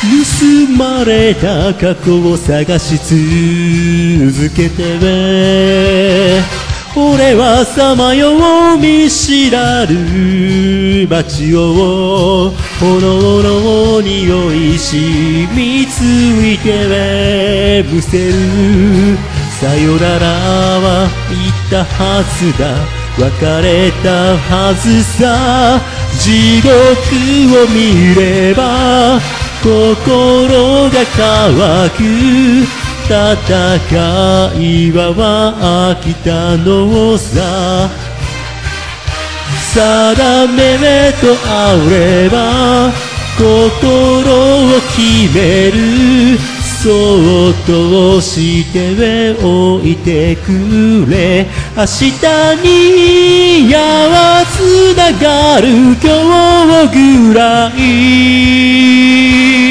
盗まれた過去を探し続けて俺はさまよう見知らぬ街を炎の匂い染みついてむせる。さよならは言ったはずだ、別れたはずさ。地獄を見れば心が乾く。戦いは飽きたのさ。定めとあれば心を決める。そっとしておいてくれ。明日に矢はつながる今日ぐらい。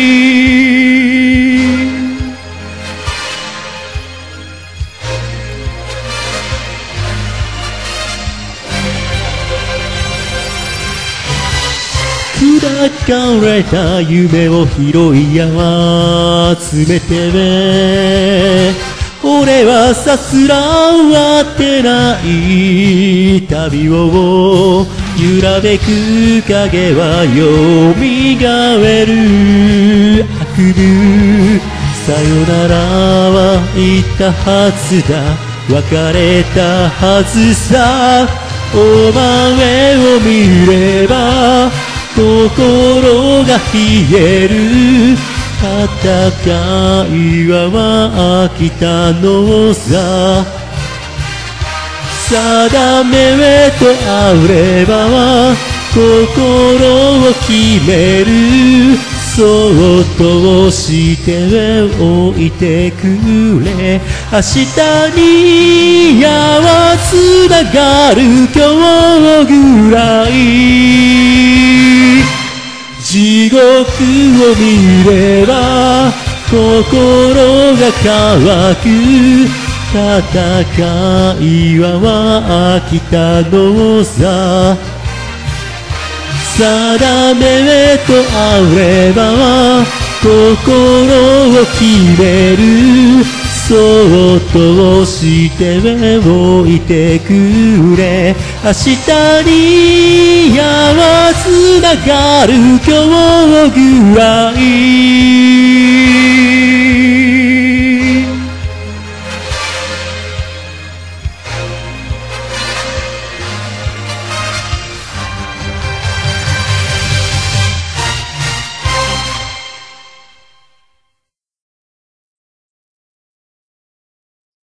砕かれた夢を拾い集めて俺はさすら終わってない旅を。揺らめく影はよみがえる悪夢。さよならは言ったはずだ、別れたはずさ。お前を見れば心が冷える。戦いは飽きたのさ。定めとあれば心を決める。そっとしておいてくれ。明日に矢はつながる今日ぐらい。地獄を見れば心が乾く。戦いは飽きたのさ。定めとあれば心を決める。そっとしておいてくれ。明日に矢はつながる今日ぐらい。